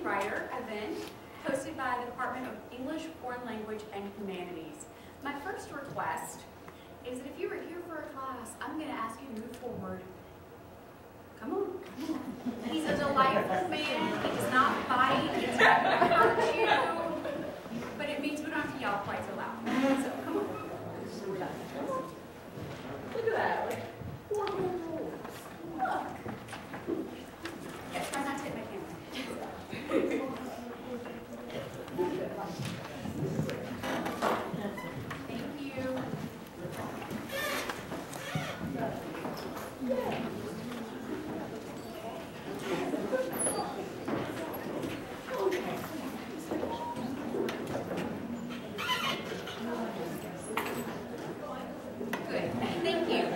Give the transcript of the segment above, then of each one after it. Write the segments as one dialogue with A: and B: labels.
A: Writer event hosted by the Department of English, Foreign Language, and Humanities. My first request is that if you were here for a class, I'm going to ask you to move forward. Come on, come on. He's a delightful man. He does not bite. It's not going to hurt you. But it means we don't have to yell quite so loud. So come on.
B: Look at that. Like 4 rules.
A: Look. Yeah, try not to hit my camera. Thank you. Good. Thank you.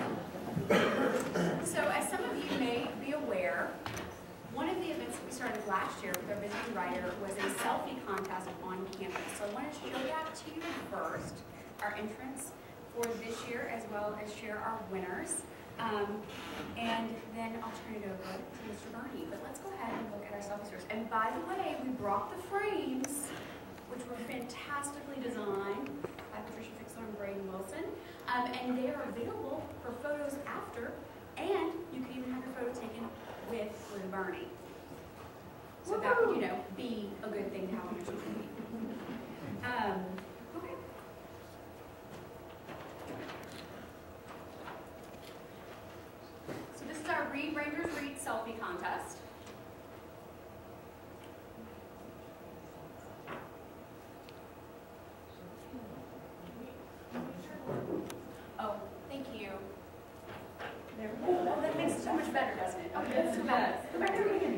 A: So, as some of you may be aware, one of the events that we started last year with our visiting writer was a selfie contest on campus. So I want to show that to you first, our entrants for this year, as well as share our winners. And then I'll turn it over to Mr. Burney. But let's go ahead and look at our selfies first. And by the way, we brought the frames, which were fantastically designed by Patricia Fixler and Braden Wilson. And they are available for photos after, and you can even have your photo taken with Lou Burney. So that would, be a good thing to have on your social media. Okay. So this is our Read Rangers Read selfie contest. Oh, thank you.
B: There we go.
A: Oh, that makes it so much better, doesn't it? Okay, let's go back. Go back to the beginning.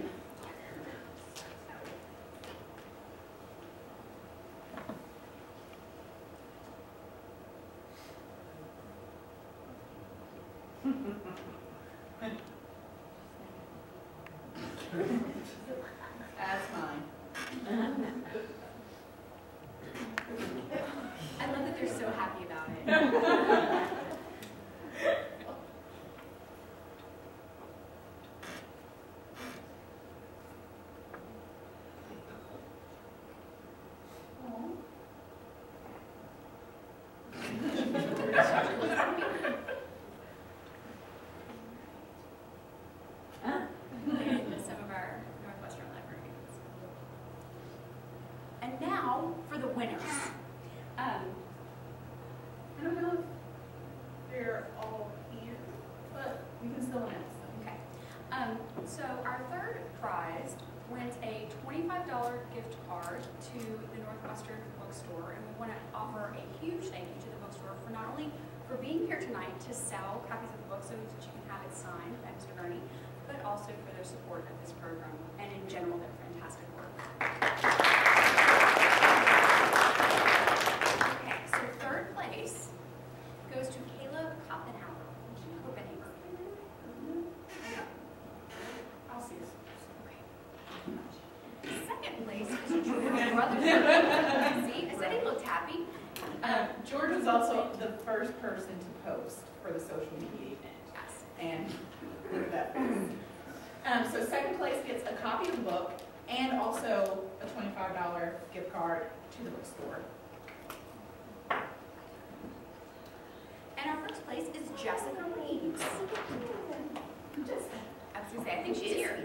B: That's mine.
A: I love that they're so happy about it. Some of our Northwestern librarians. And now for the winners.
B: I don't know if they're all here, but we can still announce them.
A: Okay. So our third prize wins a $25 gift card to the Northwestern bookstore, and we want to offer a huge thank you to the bookstore for not only for being here tonight to sell copies of the book so that you can have it signed by Mr. Burney, but also for their support of this program and in general their fantastic work. Okay, so third place goes to Caleb Koppenhauer.
B: I'll see us.
A: Second place is George Brothers. See, I said he looked happy.
B: George was also the first person to post for the social media event.
A: Yes.
B: And look at that face. So second place gets a copy of the book and also a $25 gift card to the bookstore.
A: And our first place is Jessica Reeves. I was going to say, I think she's here.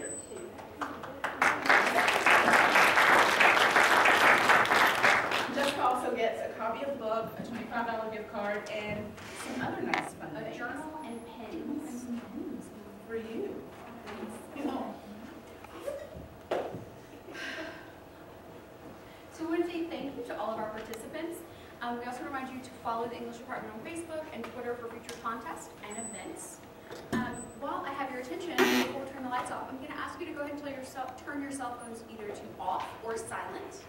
B: Jessica also gets a copy of the book, a $25 gift card, and some other nice fun
A: A
B: things.
A: journal and pens.
B: And some pens for you. Oh.
A: So we want to say thank you to all of our participants. We also remind you to follow the English department on Facebook and Twitter for future contests and events. While I have your attention, before we turn the lights off, I'm going to ask you to go ahead and turn your cell phones either to off or silent.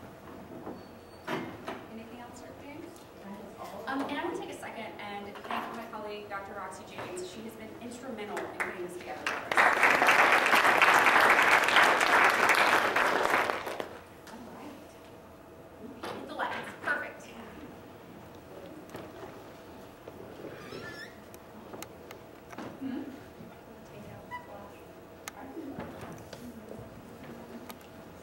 A: Anything else, Dr. James? And I want to take a second and thank my colleague, Dr. Roxy James. She has been instrumental in putting this together for us. Hit the lights. Perfect. Take out the flash.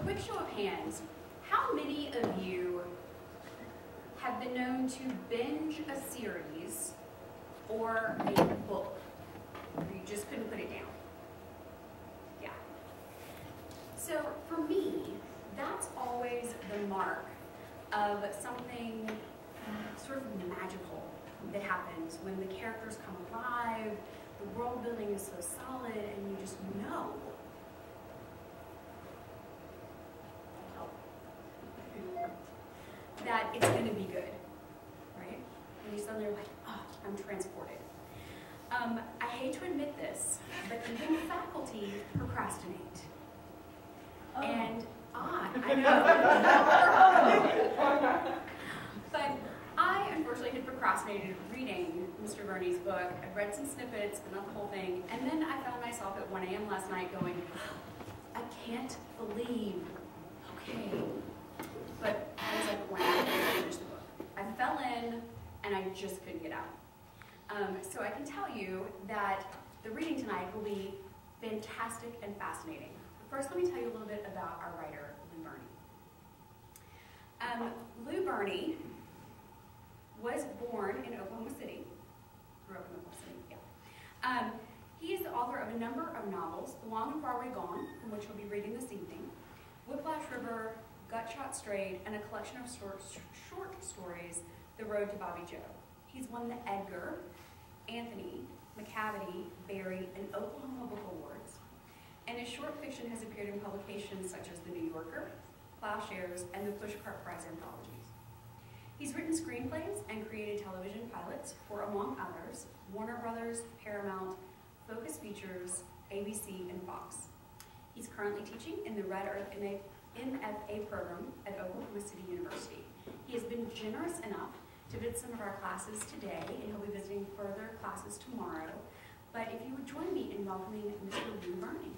A: quick show of hands, how many of you have been known to binge a series or a book where you just couldn't put it down? Yeah. So for me, that's always the mark of something sort of magical that happens when the characters come alive, the world building is so solid, and you just know that it's going to be good, right? And you suddenly are like, oh, I'm transported. I hate to admit this, but even faculty procrastinate.
B: Oh.
A: And I know. But I, unfortunately, had procrastinated reading Mr. Burney's book. I'd read some snippets, but not the whole thing. And then I found myself at 1 a.m. last night going, I can't believe, okay. But I was like, when I finish the book, I fell in and I just couldn't get out. So I can tell you that the reading tonight will be fantastic and fascinating. First, let me tell you a little bit about our writer, Lou Burney. Lou Burney was born in Oklahoma City. Grew up in Oklahoma City, yeah. He is the author of a number of novels, The Long and Far Away Gone, from which we'll be reading this evening, Whiplash River, Gutshot Strayed, and a collection of short stories, The Road to Bobby Joe. He's won the Edgar, Anthony, McCavity, Barry, and Oklahoma Book Awards. And his short fiction has appeared in publications such as The New Yorker, Plowshares, and the Pushcart Prize anthologies. He's written screenplays and created television pilots for, among others, Warner Brothers, Paramount, Focus Features, ABC, and Fox. He's currently teaching in the Red Earth MFA program at Oklahoma City University. He has been generous enough to visit some of our classes today, and he'll be visiting further classes tomorrow. But if you would join me in welcoming Mr. Lou Burney.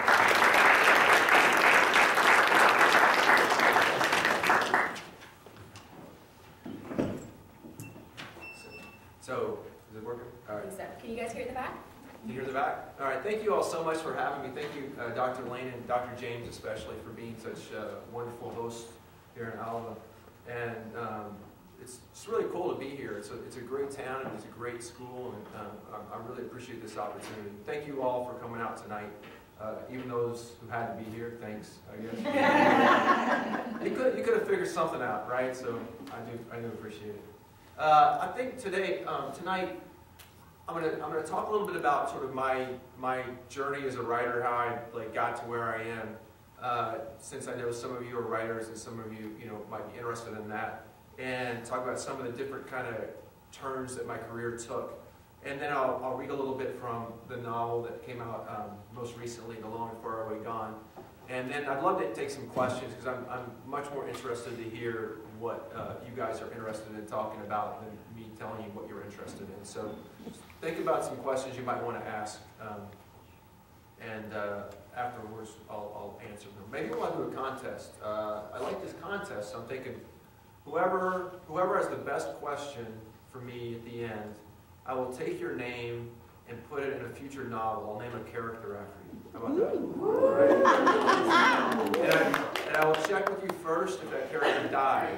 C: So, is it working? All right.
A: So, can you guys hear at the back?
C: Can you hear the back? All right, thank you all so much for having me. Thank you, Dr. Lane and Dr. James especially, for being such wonderful hosts here in Alva. And it's really cool to be here. It's a great town, and it's a great school, and I really appreciate this opportunity. Thank you all for coming out tonight. Even those who had to be here, thanks, I guess. you could have figured something out, right? So I do appreciate it. I think tonight, I'm gonna talk a little bit about sort of my journey as a writer, how I got to where I am. Since I know some of you are writers and some of you might be interested in that, and talk about some of the different kind of turns that my career took. And then I'll read a little bit from the novel that came out most recently, The Long and Far Away Gone. And then I'd love to take some questions, because I'm much more interested to hear what you guys are interested in talking about than me telling you what you're interested in. So think about some questions you might want to ask, and afterwards I'll answer them. Maybe we'll do a contest. I like this contest, so I'm thinking whoever has the best question for me at the end, I will take your name and put it in a future novel. I'll name a character after you. How about that? All right. And I will check with you first if that character dies.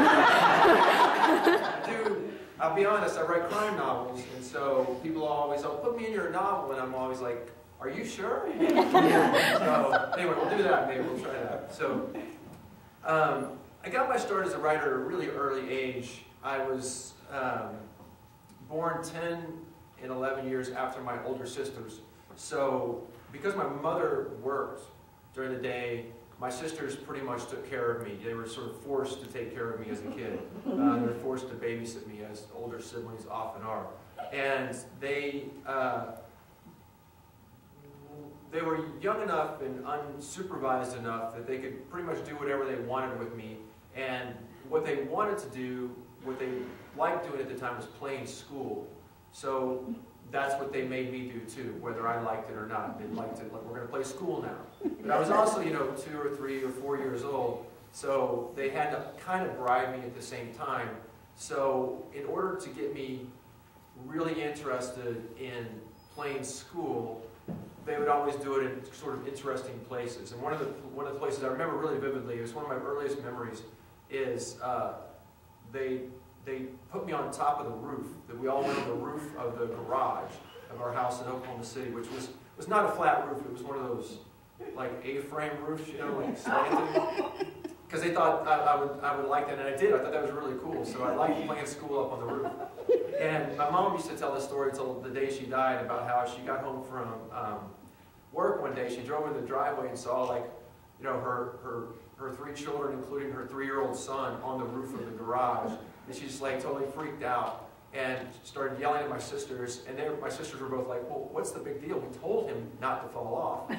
C: I'll be honest, I write crime novels, and so people always, put me in your novel, and I'm always like, are you sure? So anyway, we'll do that, maybe we'll try that. So I got my start as a writer at a really early age. I was born 10 and 11 years after my older sisters. So because my mother worked during the day, my sisters pretty much took care of me. They were sort of forced to take care of me as a kid. They were forced to babysit me, as older siblings often are. And they were young enough and unsupervised enough that they could pretty much do whatever they wanted with me. And what they wanted to do, what they liked doing at the time, was playing school. So that's what they made me do too, whether I liked it or not. They liked it, like, we're going to play school now. But I was also, 2 or 3 or 4 years old, so they had to kind of bribe me at the same time. So in order to get me really interested in playing school, they would always do it in sort of interesting places. And one of the places I remember really vividly, it was one of my earliest memories, is they put me on top of the roof. That we all went on the roof of the garage of our house in Oklahoma City, which was not a flat roof. It was one of those like A-frame roofs, you know, like slanted. Because they thought I would like that, and I did. I thought that was really cool. So I liked playing school up on the roof. And my mom used to tell this story till the day she died about how she got home from work one day. She drove in the driveway and saw, like, you know, her 3 children, including her 3-year-old son, on the roof of the garage. And she just like totally freaked out and started yelling at my sisters. And my sisters were both like, well, what's the big deal? We told him not to fall off.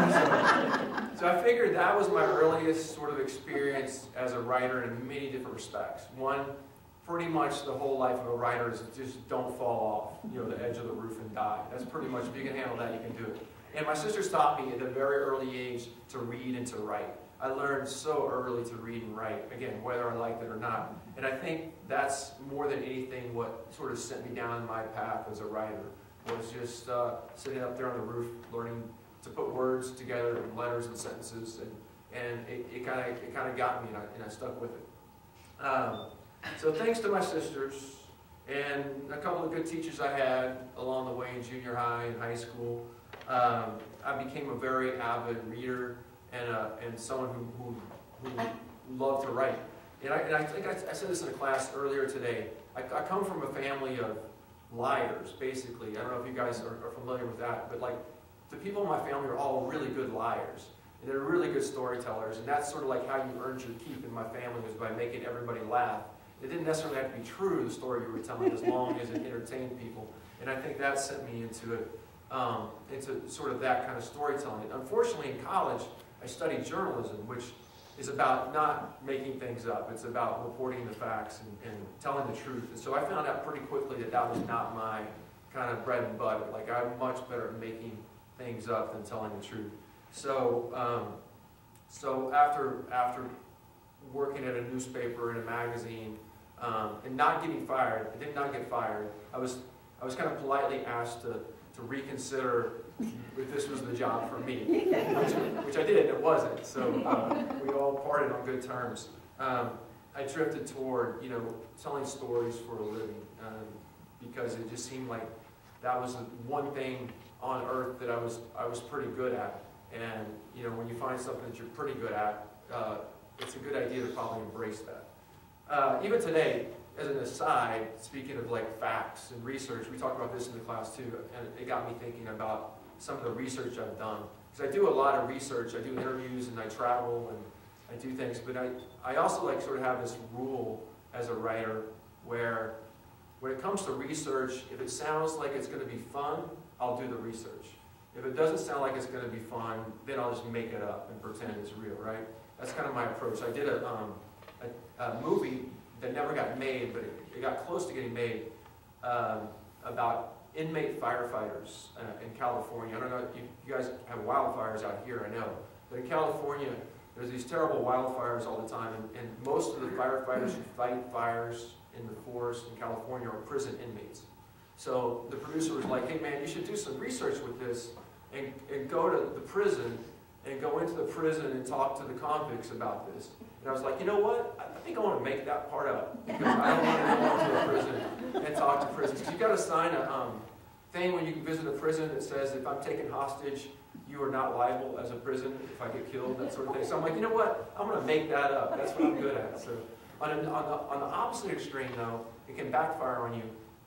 C: So I figured that was my earliest sort of experience as a writer in many different respects. One, pretty much the whole life of a writer is just don't fall off, you know, the edge of the roof and die. That's pretty much, if you can handle that, you can do it. And my sisters taught me at a very early age to read and to write. I learned so early to read and write, again, whether I liked it or not. And I think that's more than anything what sort of sent me down my path as a writer, was just sitting up there on the roof, learning to put words together and letters and sentences, and it kind of got me, and I stuck with it. So thanks to my sisters and a couple of good teachers I had along the way in junior high and high school, I became a very avid reader and someone who loved to write. And I think I said this in a class earlier today. I come from a family of liars, basically. I don't know if you guys are familiar with that, but like the people in my family are all really good liars. And they're really good storytellers, and that's sort of like how you earned your keep in my family, was by making everybody laugh. It didn't necessarily have to be true, the story you were telling, as long as it entertained people. And I think that sent me into it, into sort of that kind of storytelling. And unfortunately, in college, I studied journalism, which is about not making things up. It's about reporting the facts and telling the truth. And so I found out pretty quickly that that was not my kind of bread and butter. Like, I'm much better at making things up than telling the truth. So, so after working at a newspaper and a magazine, and not getting fired, I did not get fired. I was kind of politely asked to reconsider if this was the job for me, which I did, and it wasn't. So we all parted on good terms. I drifted toward, you know, telling stories for a living, because it just seemed like that was the one thing on earth that I was pretty good at. And you know, when you find something that you're pretty good at, it's a good idea to probably embrace that. Even today, as an aside, speaking of like facts and research, we talked about this in the class too, and it got me thinking about some of the research I've done. Because I do a lot of research, I do interviews and I travel and I do things, but I also like sort of have this rule as a writer where when it comes to research, if it sounds like it's going to be fun, I'll do the research. If it doesn't sound like it's going to be fun, then I'll just make it up and pretend it's real, right? That's kind of my approach. I did a movie that never got made, but it got close to getting made, about inmate firefighters in California. I don't know, you guys have wildfires out here, I know. But in California, there's these terrible wildfires all the time, and most of the firefighters who fight fires in the forest in California are prison inmates. So the producer was like, hey man, you should do some research with this and go to the prison and go into the prison and talk to the convicts about this. And I was like, you know what? I think I want to make that part up, because I don't want to go into a prison and talk to prisons. Because you've got to sign a thing when you can visit a prison that says if I'm taken hostage, you are not liable as a prison if I get killed, that sort of thing. So I'm like, you know what? I'm going to make that up. That's what I'm good at. So on the opposite extreme, though, it can backfire on you.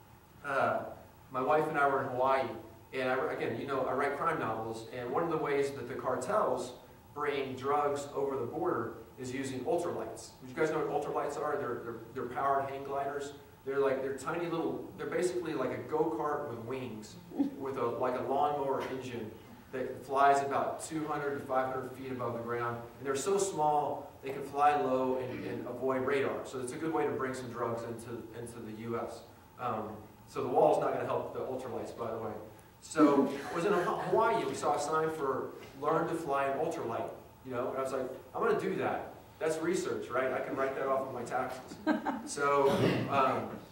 C: My wife and I were in Hawaii, and again, you know, I write crime novels, and one of the ways that the cartels bring drugs over the border is using ultralights. You guys know what ultralights are? They're powered hang gliders. They're tiny little, they're basically like a go-kart with wings, with like a lawnmower engine that flies about 200 to 500 feet above the ground. And they're so small, they can fly low and avoid radar. So it's a good way to bring some drugs into the U.S. So the wall's not going to help the ultralights, by the way. So I was in Hawaii, we saw a sign for learn to fly an ultralight. You know, and I was like, I'm going to do that. That's research, right? I can write that off of my taxes. So,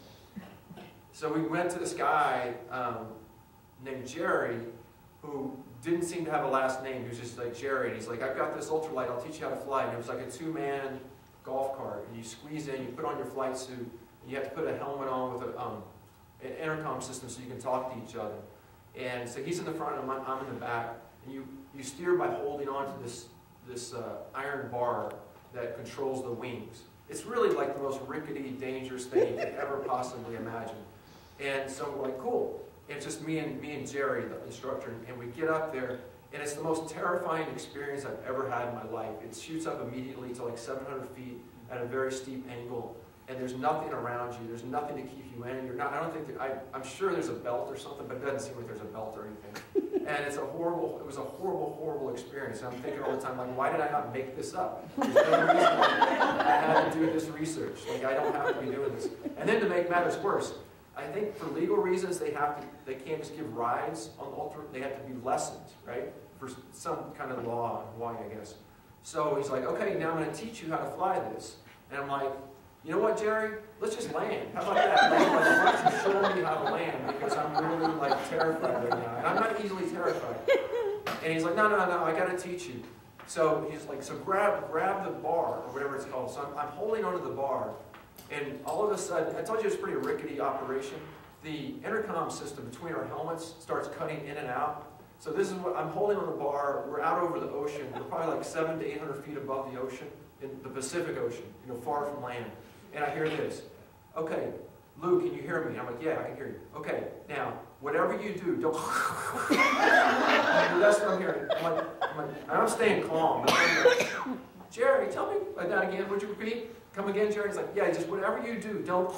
C: so we went to this guy named Jerry, who didn't seem to have a last name. He was just like Jerry, and he's like, I've got this ultralight, I'll teach you how to fly. And it was like a 2-man golf cart, and you squeeze in, you put on your flight suit, and you have to put a helmet on with an intercom system so you can talk to each other. And so he's in the front, and I'm in the back, and you steer by holding on to this iron bar that controls the wings. It's really like the most rickety, dangerous thing you could ever possibly imagine. And so we're like, cool. And it's just me and Jerry, the instructor, and we get up there, and it's the most terrifying experience I've ever had in my life. It shoots up immediately to like 700 feet at a very steep angle, and there's nothing around you. There's nothing to keep you in. You're not. I don't think that, I'm sure there's a belt or something, but it doesn't seem like there's a belt or anything. And it was a horrible experience. And I'm thinking all the time, like, why did I not make this up? There's no reason why I had to do this research. Like, I don't have to be doing this. And then to make matters worse, I think for legal reasons they can't just give rides on ultra. They have to be lessons, right? For some kind of law in Hawaii, I guess. So he's like, okay, now I'm going to teach you how to fly this. And I'm like, you know what, Jerry? Let's just land. How about that? Like, why don't you show me how to land? Because I'm really like terrified right now, and I'm not easily terrified. And he's like, no, I got to teach you. So he's like, so grab the bar or whatever it's called. So I'm holding onto the bar, and all of a sudden, I told you it's a pretty rickety operation. The intercom system between our helmets starts cutting in and out. So this is what I'm holding on the bar. We're out over the ocean. We're probably like 700 to 800 feet above the ocean, in the Pacific Ocean, far from land. And I hear this. Okay, Lou, can you hear me? I'm like, yeah, I can hear you. Okay, now, whatever you do, don't. That's what I'm hearing. I'm staying calm. Jerry, tell me that again. Would you repeat? Come again, Jerry? He's like, yeah, just whatever you do, don't.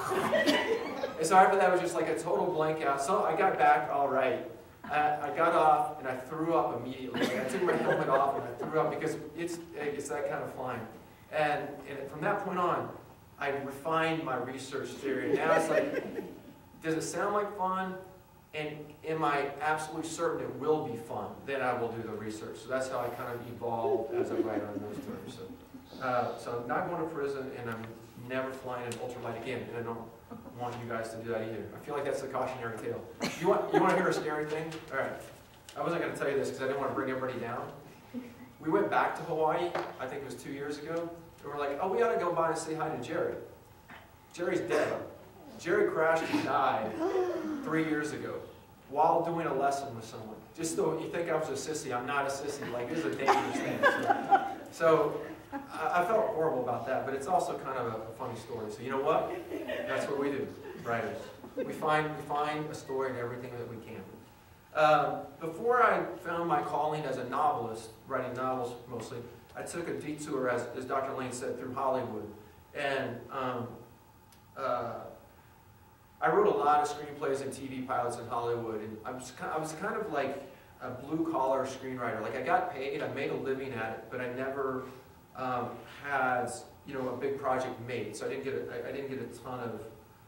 C: And so after that, it was just like a total blank out. So I got back all right. I got off and I threw up immediately. Like, I took my helmet off and I threw up because it's that kind of flying. And from that point on, I refined my research theory. Now it's like, does it sound like fun? And am I absolutely certain it will be fun? Then I will do the research. So that's how I kind of evolved as a writer in those terms. So I'm not going to prison, and I'm never flying an ultralight again. And I don't want you guys to do that either. I feel like that's the cautionary tale. You want to hear a scary thing? All right. I wasn't going to tell you this because I didn't want to bring everybody down. We went back to Hawaii, I think it was 2 years ago. And we're like, oh, we ought to go by and say hi to Jerry. Jerry's dead. Jerry crashed and died 3 years ago while doing a lesson with someone. Just so you think I was a sissy, I'm not a sissy. Like, this is a dangerous thing. So I felt horrible about that, but it's also kind of a funny story. So you know what? That's what we do, writers. We find a story in everything that we can. Before I found my calling as a novelist, writing novels mostly, I took a detour, as Dr. Lane said, through Hollywood. And I wrote a lot of screenplays and TV pilots in Hollywood. And I was kind of like a blue-collar screenwriter. Like, I got paid, I made a living at it, but I never had a big project made. So I didn't get a ton of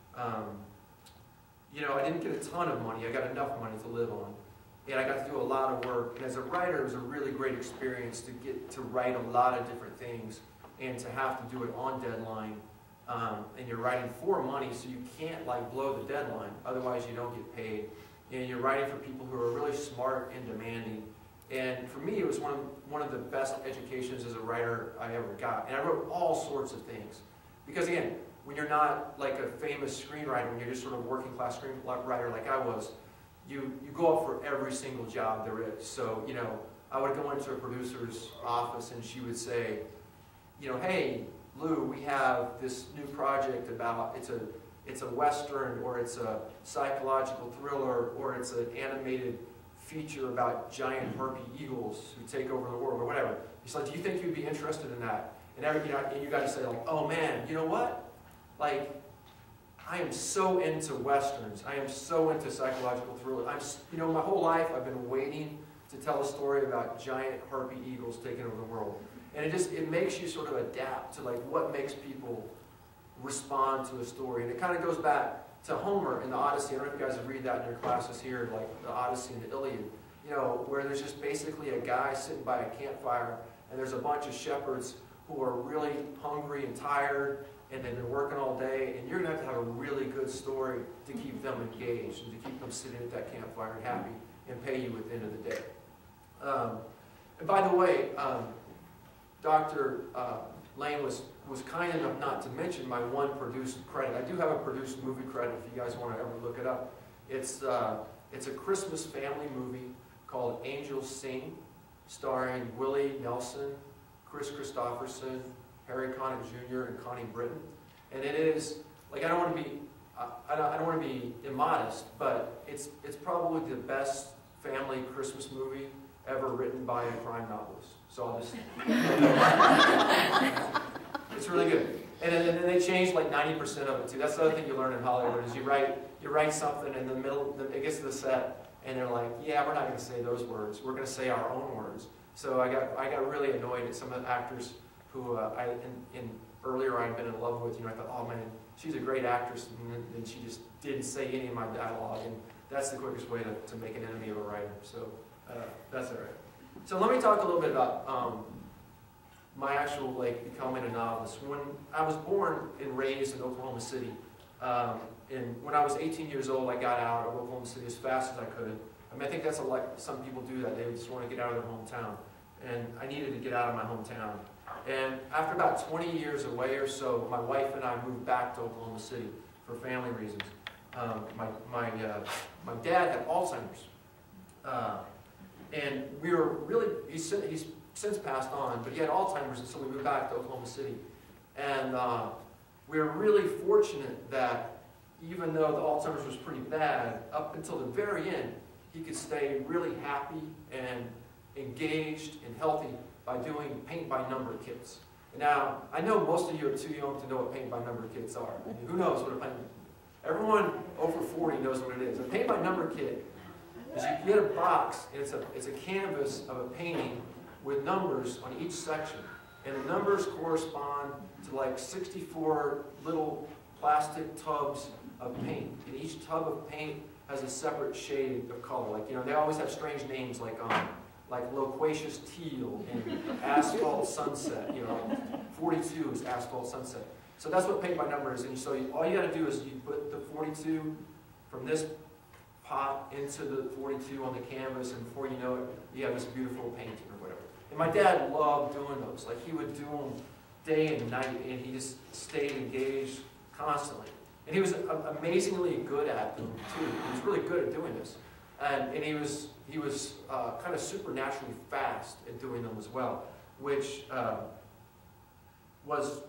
C: I didn't get a ton of money. I got enough money to live on. And I got to do a lot of work. And as a writer, it was a really great experience to get to write a lot of different things and to have to do it on deadline. And you're writing for money, so you can't like blow the deadline. Otherwise, you don't get paid. And you're writing for people who are really smart and demanding. And for me, it was one of the best educations as a writer I ever got. And I wrote all sorts of things. Because again, when you're not like a famous screenwriter, when you're just sort of a working class screenwriter like I was, you go up for every single job there is. So, I would go into a producer's office and she would say, hey, Lou, we have this new project about, it's a Western, or it's a psychological thriller, or it's an animated feature about giant harpy eagles who take over the world, or whatever. He's like, do you think you'd be interested in that? And and you got to say like, oh man, you know what? Like, I am so into Westerns. I am so into psychological thrillers. My whole life I've been waiting to tell a story about giant harpy eagles taking over the world. And it makes you sort of adapt to like what makes people respond to a story. And it kind of goes back to Homer in the Odyssey. I don't know if you guys have read that in your classes here, like the Odyssey and the Iliad, where there's just basically a guy sitting by a campfire, and there's a bunch of shepherds who are really hungry and tired, and they've been working all day, and you're going to have a really good story to keep them engaged and to keep them sitting at that campfire and happy and pay you at the end of the day. And by the way, Dr. Lane was kind enough not to mention my one produced credit. I do have a produced movie credit if you guys want to ever look it up. It's a Christmas family movie called Angels Sing, starring Willie Nelson, Chris Christopherson, Harry Connick Jr., and Connie Britton. And it is, like, I don't want to be immodest, but it's probably the best family Christmas movie ever written by a crime novelist. So I'll just... It's really good. And then they changed like 90% of it too. That's the other thing you learn in Hollywood is you write something in the middle, it gets to the set, and they're like, yeah, we're not going to say those words. We're going to say our own words. So I got really annoyed at some of the actors who earlier I'd been in love with. I thought, oh man, she's a great actress, and then she just didn't say any of my dialogue, and that's the quickest way to make an enemy of a writer. So that's all right. So let me talk a little bit about my actual becoming a novelist. When I was born and raised in Oklahoma City, and when I was 18 years old, I got out of Oklahoma City as fast as I could. I mean, I think that's some people do that. They just want to get out of their hometown. And I needed to get out of my hometown. And after about 20 years away or so, my wife and I moved back to Oklahoma City for family reasons. My dad had Alzheimer's. And we were really, he's since passed on, but he had Alzheimer's, and so we moved back to Oklahoma City. And we were really fortunate that even though the Alzheimer's was pretty bad, up until the very end, he could stay really happy and engaged and healthy by doing paint-by-number kits. Now, I know most of you are too young to know what paint-by-number kits are. I mean, who knows what a paint? Everyone over 40 knows what it is. A paint-by-number kit is you get a box, and it's a canvas of a painting with numbers on each section. And the numbers correspond to like 64 little plastic tubs of paint. And each tub of paint has a separate shade of color. Like, they always have strange names like loquacious teal and asphalt sunset. 42 is asphalt sunset. So that's what paint by number is. And so all you got to do is you put the 42 from this pot into the 42 on the canvas, and before you know it, you have this beautiful painting or whatever. And my dad loved doing those. Like, he would do them day and night, and he just stayed engaged constantly. And he was amazingly good at them too. He was really good at doing this, and he was kind of supernaturally fast at doing them as well, which was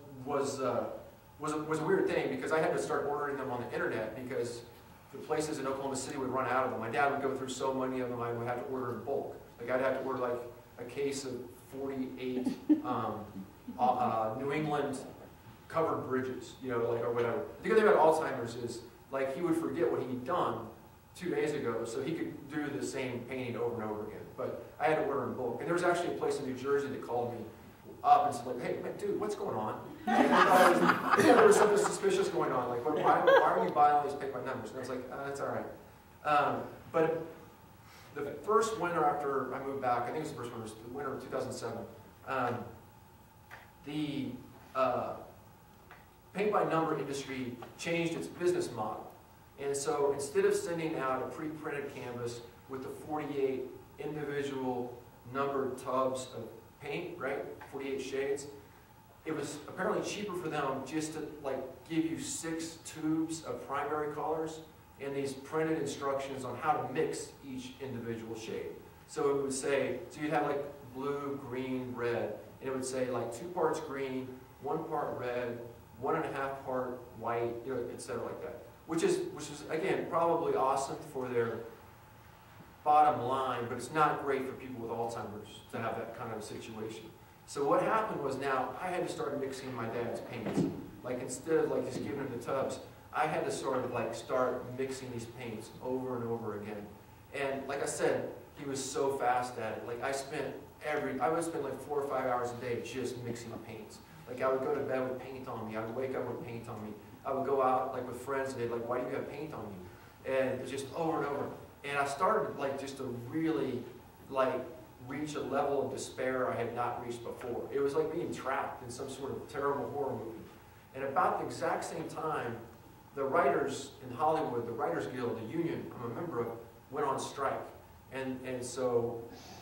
C: a weird thing, because I had to start ordering them on the internet because the places in Oklahoma City would run out of them. My dad would go through so many of them, I would have to order in bulk. Like, I'd have to order like a case of 48 New England covered bridges, or whatever. The other thing about Alzheimer's is, like, he would forget what he'd done 2 days ago, so he could do the same painting over and over again. But I had to order in bulk. And there was actually a place in New Jersey that called me up and said, like, hey, man, dude, what's going on? There was something suspicious going on. Like, why are you buying all these paint by numbers? And I was like, that's all right. But the first winter after I moved back, I think it was the first winter, it was the winter of 2007, the paint-by-number industry changed its business model. And so instead of sending out a pre-printed canvas with the 48 individual numbered tubs of paint, right, 48 shades, it was apparently cheaper for them just to give you 6 tubes of primary colors and these printed instructions on how to mix each individual shade. So it would say, so you'd have like blue, green, red, and it would say like 2 parts green, 1 part red, 1.5 part white, etc. like that. Which is again probably awesome for their bottom line, but it's not great for people with Alzheimer's to have that kind of a situation. So what happened was, now I had to start mixing my dad's paints. Like, instead of just giving him the tubs, I had to sort of start mixing these paints over and over again. And like I said, he was so fast at it. Like, I would spend like 4 or 5 hours a day just mixing paints. Like, I would go to bed with paint on me. I would wake up with paint on me. I would go out with friends and they'd like, why do you have paint on you? And it was just over and over. And I started just to really reach a level of despair I had not reached before. It was like being trapped in some sort of terrible horror movie. And about the exact same time, the writers in Hollywood, the Writers Guild, the union I'm a member of, went on strike. And so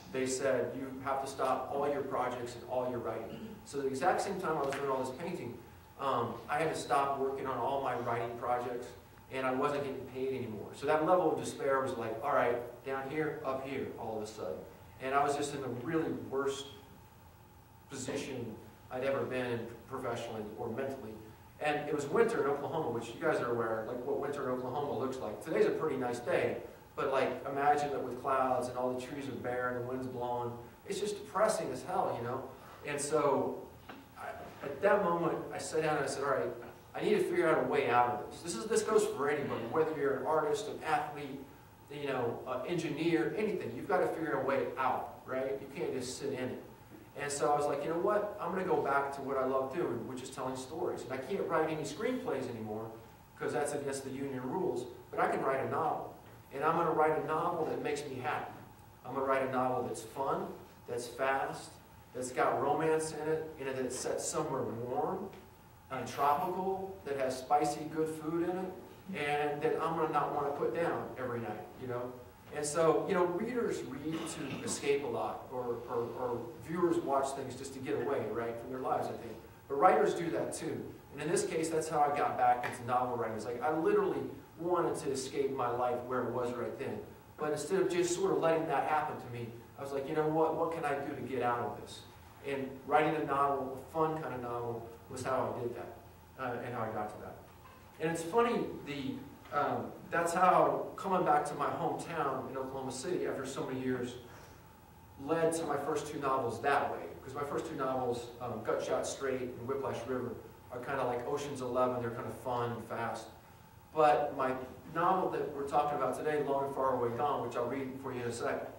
C: they said, you have to stop all your projects and all your writing. So the exact same time I was doing all this painting, I had to stop working on all my writing projects, and I wasn't getting paid anymore. So that level of despair was like, all right, down here, up here, all of a sudden. And I was just in the really worst position I'd ever been in professionally or mentally. And it was winter in Oklahoma, which you guys are aware, like what winter in Oklahoma looks like. Today's a pretty nice day, but like imagine it with clouds and all the trees are bare and the wind's blowing. It's just depressing as hell, you know? And so at that moment, I sat down and I said, all right, I need to figure out a way out of this. This goes for anybody, whether you're an artist, an athlete, you know, engineer, anything. You've got to figure a way out, right? You can't just sit in it. And so I was like, you know what? I'm going to go back to what I love doing, which is telling stories. And I can't write any screenplays anymore because that's against the union rules, but I can write a novel. And I'm going to write a novel that makes me happy. I'm going to write a novel that's fun, that's fast, that's got romance in it, and that's set somewhere warm and tropical, that has spicy, good food in it, and that I'm going to not want to put down every night, you know? And so, you know, readers read to escape a lot, or viewers watch things just to get away, right, from their lives, I think. But writers do that too. And in this case, that's how I got back into novel writing. It's like I literally wanted to escape my life where it was right then. But instead of just sort of letting that happen to me, I was like, you know what can I do to get out of this? And writing a novel, a fun kind of novel, was how I did that, and how I got to that. And it's funny, that's how coming back to my hometown in Oklahoma City after so many years led to my first two novels that way. Because my first two novels, Gut Shot Straight and Whiplash River, are kind of like Ocean's 11. They're kind of fun and fast. But my novel that we're talking about today, Long and Far Away Gone, which I'll read for you in a sec,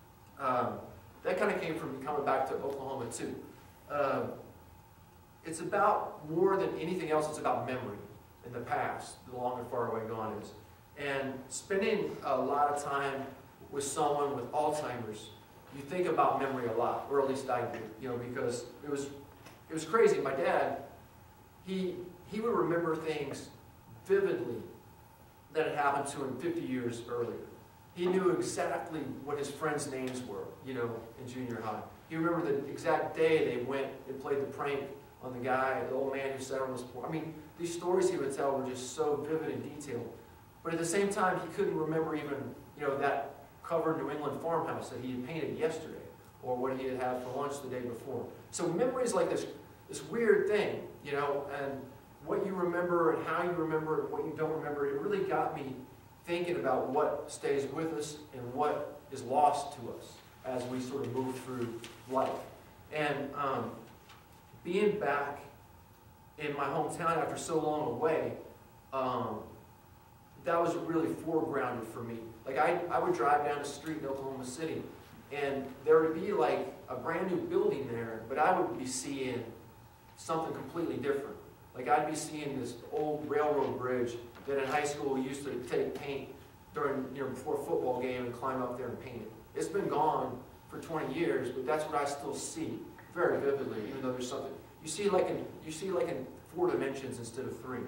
C: that kind of came from me coming back to Oklahoma too. It's about, more than anything else, it's about memory in the past, the Long and Far Away Gone is. And spending a lot of time with someone with Alzheimer's, you think about memory a lot, or at least I did, you know, because it was crazy. My dad, he would remember things vividly that had happened to him 50 years earlier. He knew exactly what his friends' names were, you know, in junior high. He remembered the exact day they went and played the prank on the guy, the old man who sat on his porch. I mean, these stories he would tell were just so vivid and detailed. But at the same time, he couldn't remember even, you know, that covered New England farmhouse that he had painted yesterday, or what he had had for lunch the day before. So memory is like this weird thing, you know, and what you remember and how you remember and what you don't remember, it really got me thinking about what stays with us and what is lost to us as we sort of move through life. And being back in my hometown after so long away, that was really foregrounded for me. Like I would drive down the street in Oklahoma City, and there would be like a brand new building there, but I would be seeing something completely different. Like I'd be seeing this old railroad bridge that in high school we used to take paint during, you know, before a football game and climb up there and paint it. It's been gone for 20 years, but that's what I still see very vividly, even though there's something. You see like in 4 dimensions instead of 3.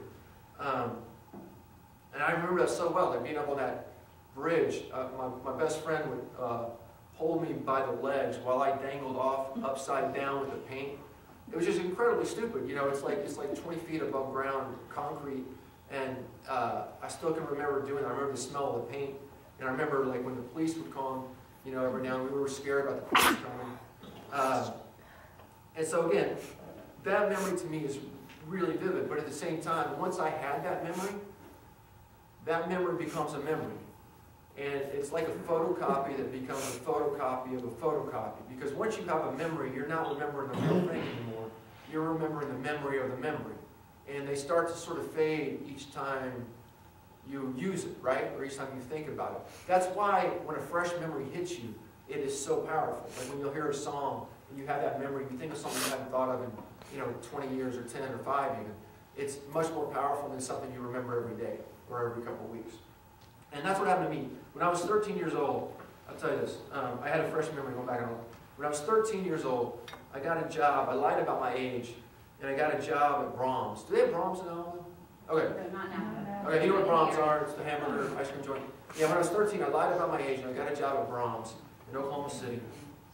C: And I remember that so well, like being up on that bridge. My best friend would hold me by the legs while I dangled off upside down with the paint. It was just incredibly stupid, you know. It's like 20 feet above ground, concrete, and I still can remember doing it. I remember the smell of the paint, and I remember like when the police would come, you know, every now and then we were scared about the police coming. And so again, that memory to me is really vivid. But at the same time, once I had that memory becomes a memory. And it's like a photocopy that becomes a photocopy of a photocopy. Because once you have a memory, you're not remembering the real thing anymore. You're remembering the memory of the memory. And they start to sort of fade each time you use it, right? Or each time you think about it. That's why when a fresh memory hits you, it is so powerful. Like when you'll hear a song and you have that memory, you think of something you haven't thought of in, you know, 20 years or 10 or 5 even. It's much more powerful than something you remember every day or every couple of weeks. And that's what happened to me. When I was 13 years old, I'll tell you this, I had a fresh memory going back on. When I was 13 years old, I got a job. I lied about my age, and I got a job at Brahms. Do they have Brahms in Alabama? Okay.
A: No, not now.
C: Okay, you know what Brahms are? It's the hamburger ice cream joint. Yeah, when I was 13, I lied about my age, and I got a job at Brahms in Oklahoma City.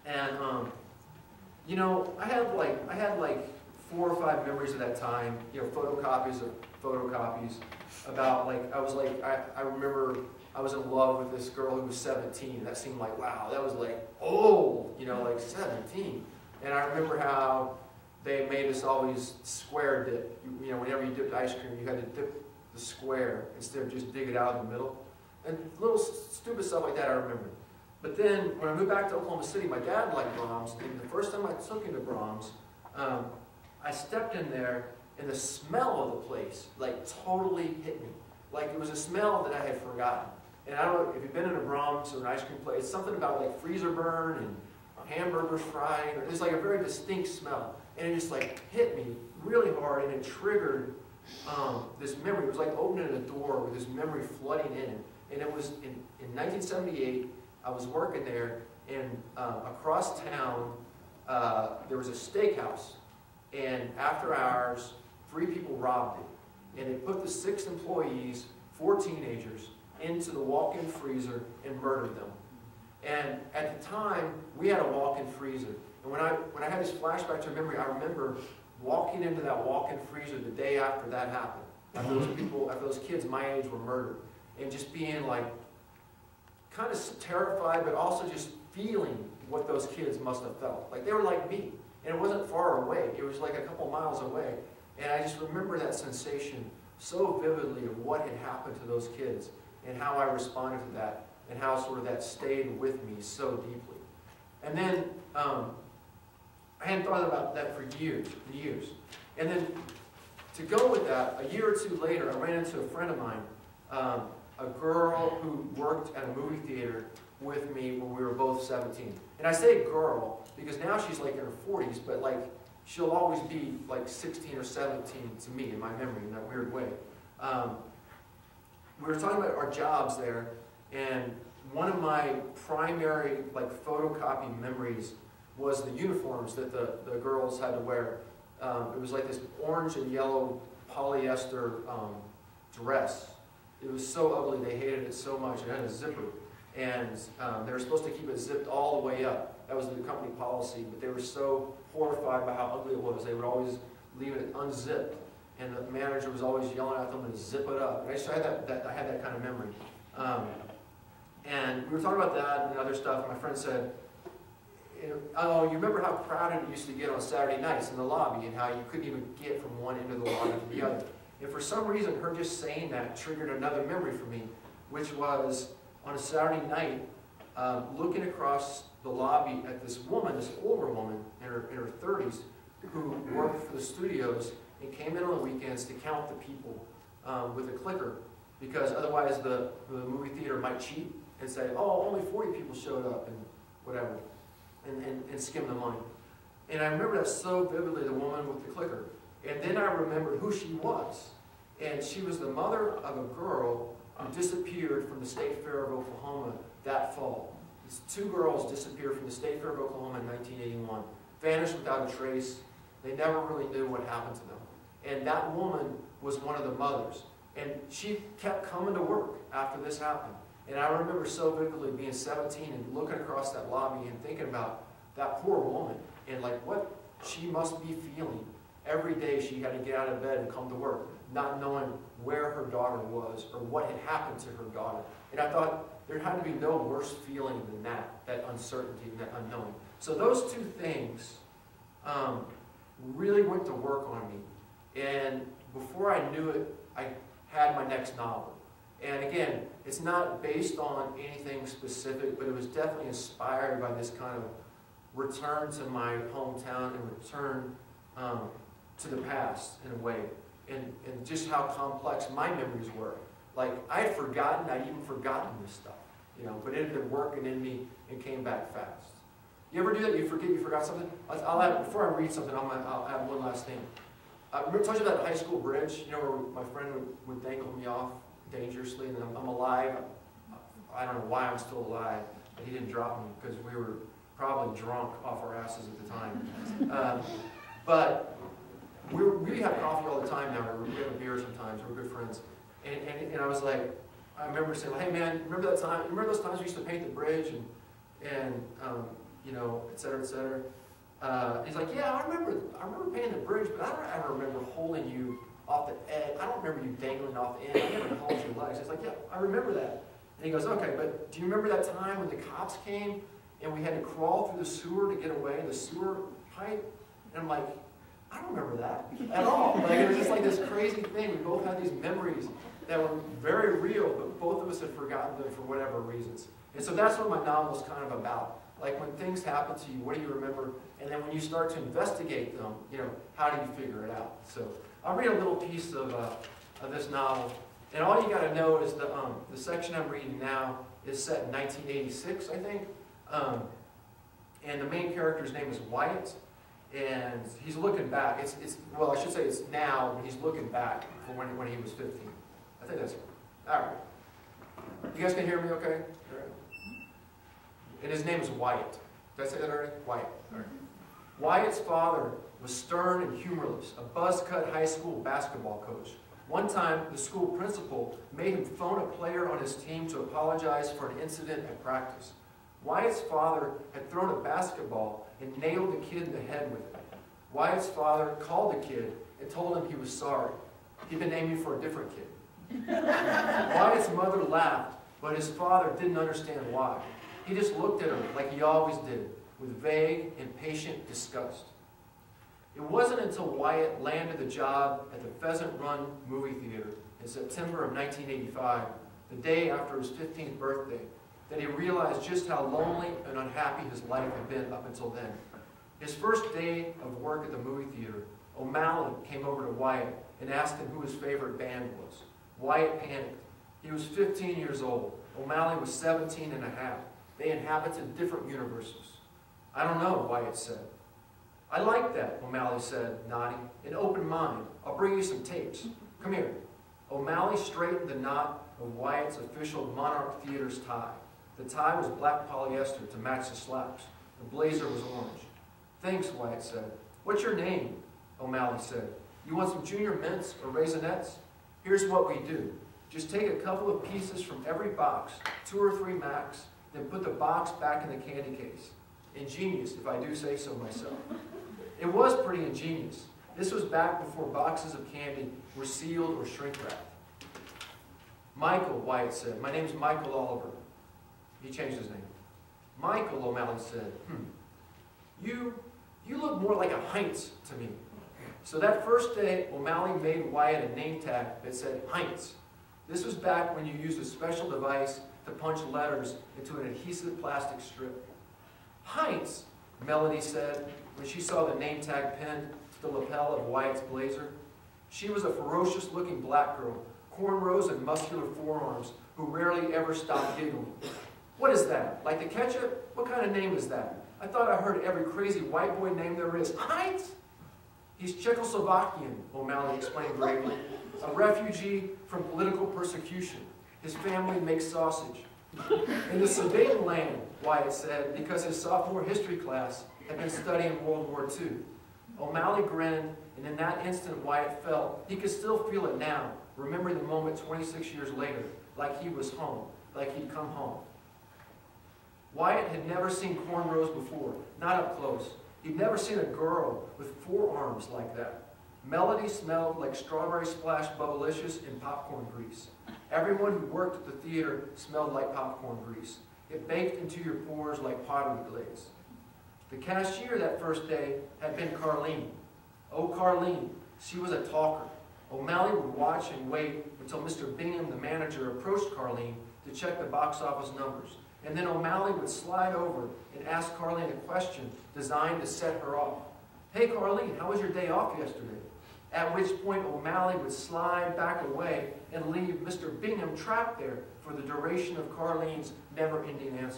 C: And you know, I had like 4 or 5 memories of that time. You know, photocopies of photocopies about I remember I was in love with this girl who was 17. And that seemed like, wow, that was like old. You know, like 17. And I remember how they made us always square dip. You know, whenever you dipped ice cream, you had to dip the square instead of just dig it out in the middle. And little stupid stuff like that I remember. But then, when I moved back to Oklahoma City, my dad liked Brahms, and the first time I took him to Brahms, I stepped in there, and the smell of the place, like, totally hit me. Like, it was a smell that I had forgotten. And I don't know if you've been in a Brahms or an ice cream place, something about, like, freezer burn and hamburgers frying, there's like a very distinct smell. And it just, like, hit me really hard, and it triggered this memory. It was like opening a door with this memory flooding in. And it was in 1978, I was working there, and across town, there was a steakhouse. And after hours, 3 people robbed it. And they put the 6 employees, 4 teenagers, into the walk-in freezer and murdered them. And at the time, we had a walk-in freezer. And when I had this flashback to memory, I remember walking into that walk-in freezer the day after that happened. After those kids my age were murdered. And just being like, kind of terrified, but also just feeling what those kids must have felt. Like they were like me. And it wasn't far away. It was like a couple miles away. And I just remember that sensation so vividly of what had happened to those kids and how I responded to that and how sort of that stayed with me so deeply. And then I hadn't thought about that for years and years. And then to go with that, a year or 2 later, I ran into a friend of mine, a girl who worked at a movie theater with me when we were both 17. And I say girl because now she's like in her 40s, but like she'll always be like 16 or 17 to me in my memory in that weird way. We were talking about our jobs there, and one of my primary like photocopy memories was the uniforms that the girls had to wear. It was like this orange and yellow polyester dress. It was so ugly, they hated it so much. It had a zipper, and they were supposed to keep it zipped all the way up. That was the company policy, but they were so horrified by how ugly it was, they would always leave it unzipped. And the manager was always yelling at them to zip it up. And I just had I had that kind of memory. And we were talking about that and other stuff, and my friend said, oh, you remember how crowded it used to get on Saturday nights in the lobby and how you couldn't even get from one end of the lobby to the other. And for some reason, her just saying that triggered another memory for me, which was on a Saturday night, looking across the lobby at this woman, this older woman in her 30s, who worked for the studios and came in on the weekends to count the people with a clicker, because otherwise the movie theater might cheat and say, oh, only 40 people showed up and whatever, and skim the money. And I remember that so vividly, the woman with the clicker. And then I remembered who she was. And she was the mother of a girl who disappeared from the State Fair of Oklahoma that fall. These 2 girls disappeared from the State Fair of Oklahoma in 1981, vanished without a trace. They never really knew what happened to them. And that woman was one of the mothers. And she kept coming to work after this happened. And I remember so vividly being 17 and looking across that lobby and thinking about that poor woman and like what she must be feeling every day she had to get out of bed and come to work, not knowing where her daughter was or what had happened to her daughter. And I thought there had to be no worse feeling than that uncertainty and that unknowing. So those 2 things really went to work on me. And before I knew it, I had my next novel. And again, it's not based on anything specific, but it was definitely inspired by this kind of return to my hometown and return to the past in a way, and just how complex my memories were. Like, I'd even forgotten this stuff, you know, but it had been working in me and came back fast. You ever do that? You forget you forgot something? I'll add, before I read something, I'll add one last thing. Remember I told you about the high school bridge, you know, where my friend would dangle me off dangerously, and I'm alive. I don't know why I'm still alive, but he didn't drop me because we were probably drunk off our asses at the time. But we have coffee all the time now. We have a beer sometimes. We're good friends. And I was like, I remember saying, hey man, remember that time? Remember those times we used to paint the bridge and et cetera, et cetera. He's like, yeah, I remember paying the bridge, but I don't ever remember holding you off the edge. I don't remember you dangling off the end. I never held your legs. He's like, yeah, I remember that. And he goes, okay, but do you remember that time when the cops came and we had to crawl through the sewer to get away, the sewer pipe? And I'm like, I don't remember that at all. Like, it was just like this crazy thing. We both had these memories that were very real, but both of us had forgotten them for whatever reasons. And so that's what my novel is kind of about. Like, when things happen to you, what do you remember? And then when you start to investigate them, how do you figure it out? So I'll read a little piece of this novel. And all you got to know is the section I'm reading now is set in 1986, I think. And the main character's name is Wyatt. And he's looking back. Well, I should say it's now, but he's looking back for when he was 15. I think that's all right. You guys can hear me okay? All right. And his name is Wyatt. Did I say that already? Wyatt. All right. Wyatt's father was stern and humorless, a buzz-cut high school basketball coach. One time, the school principal made him phone a player on his team to apologize for an incident at practice. Wyatt's father had thrown a basketball and nailed the kid in the head with it. Wyatt's father called the kid and told him he was sorry. He'd been aiming for a different kid. Wyatt's mother laughed, but his father didn't understand why. He just looked at her like he always did, with vague, impatient disgust. It wasn't until Wyatt landed the job at the Pheasant Run movie theater in September of 1985, the day after his 15th birthday, that he realized just how lonely and unhappy his life had been up until then. His first day of work at the movie theater, O'Malley came over to Wyatt and asked him who his favorite band was. Wyatt panicked. He was 15 years old. O'Malley was 17 and a half. They inhabited different universes. I don't know, Wyatt said. I like that, O'Malley said, nodding. An open mind. I'll bring you some tapes. Come here. O'Malley straightened the knot of Wyatt's official Monarch Theater's tie. The tie was black polyester to match the slacks. The blazer was orange. Thanks, Wyatt said. What's your name? O'Malley said. You want some junior mints or raisinets? Here's what we do. Just take a couple of pieces from every box, 2 or 3 max, then put the box back in the candy case. Ingenious, if I do say so myself. It was pretty ingenious. This was back before boxes of candy were sealed or shrink-wrapped. Michael, Wyatt said. My name's Michael Oliver. He changed his name. Michael, O'Malley said. You look more like a Heinz to me. So that first day, O'Malley made Wyatt a name tag that said Heinz. This was back when you used a special device to punch letters into an adhesive plastic strip. Heinz, Melody said when she saw the name tag pinned to the lapel of Wyatt's blazer. She was a ferocious-looking black girl, cornrows and muscular forearms, who rarely ever stopped giggling. What is that? Like the ketchup? What kind of name is that? I thought I heard every crazy white boy name there is. Heinz? He's Czechoslovakian, O'Malley explained gravely. A refugee from political persecution. His family makes sausage. In the Sudetenland, Wyatt said, because his sophomore history class had been studying World War II. O'Malley grinned, and in that instant Wyatt felt, he could still feel it now, remembering the moment 26 years later, like he was home, like he'd come home. Wyatt had never seen cornrows before, not up close. He'd never seen a girl with forearms like that. Melody smelled like strawberry splash bubblicious in popcorn grease. Everyone who worked at the theater smelled like popcorn grease. It baked into your pores like pottery glaze. The cashier that first day had been Carlene. Oh, Carlene, she was a talker. O'Malley would watch and wait until Mr. Bingham, the manager, approached Carlene to check the box office numbers. And then O'Malley would slide over and ask Carlene a question designed to set her off. Hey, Carlene, how was your day off yesterday? At which point O'Malley would slide back away and leave Mr. Bingham trapped there for the duration of Carlene's never-ending answer.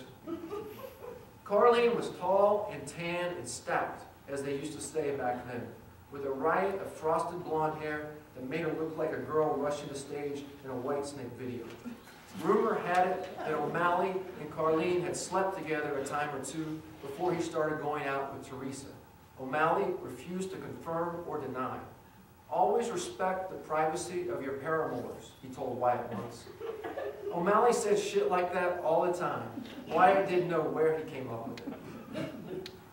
C: Carlene was tall and tan and stacked, as they used to say back then, with a riot of frosted blonde hair that made her look like a girl rushing the stage in a Whitesnake video. Rumor had it that O'Malley and Carlene had slept together a time or two before he started going out with Teresa. O'Malley refused to confirm or deny. Always respect the privacy of your paramours, he told Wyatt once. O'Malley said shit like that all the time. Wyatt didn't know where he came up with it.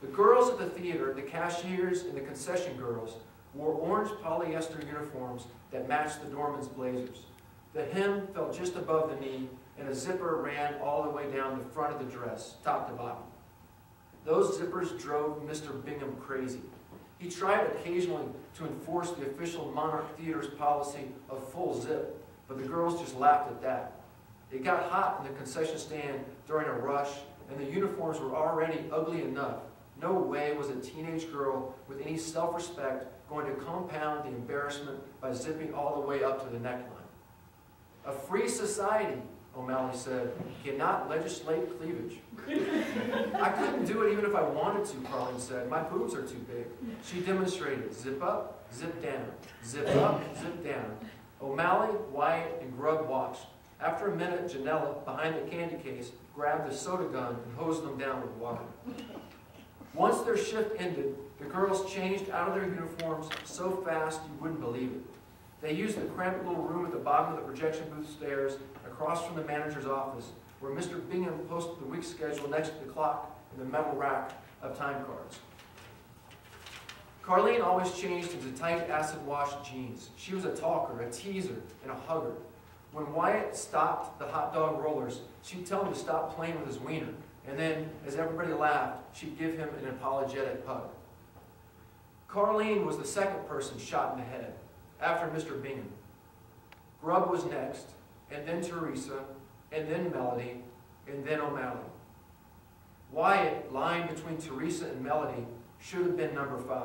C: The girls at the theater, the cashiers and the concession girls, wore orange polyester uniforms that matched the doorman's blazers. The hem fell just above the knee, and a zipper ran all the way down the front of the dress, top to bottom. Those zippers drove Mr. Bingham crazy. He tried occasionally to enforce the official Monarch Theater's policy of full zip, but the girls just laughed at that. It got hot in the concession stand during a rush, and the uniforms were already ugly enough. No way was a teenage girl with any self-respect going to compound the embarrassment by zipping all the way up to the neckline. A free society, O'Malley said, cannot legislate cleavage. I couldn't do it even if I wanted to, Carleen said. My boobs are too big. She demonstrated zip up, zip down, zip up, zip down. O'Malley, Wyatt, and Grubb watched. After a minute, Janella, behind the candy case, grabbed a soda gun and hosed them down with water. Once their shift ended, the girls changed out of their uniforms so fast you wouldn't believe it. They used the cramped little room at the bottom of the projection booth stairs across from the manager's office, where Mr. Bingham posted the week's schedule next to the clock and the metal rack of time cards. Carleen always changed into tight acid-wash jeans. She was a talker, a teaser, and a hugger. When Wyatt stopped the hot dog rollers, she'd tell him to stop playing with his wiener, and then, as everybody laughed, she'd give him an apologetic hug. Carleen was the second person shot in the head, after Mr. Bingham. Grubb was next, and then Teresa, and then Melody, and then O'Malley. Wyatt, lying between Teresa and Melody, should have been number 5.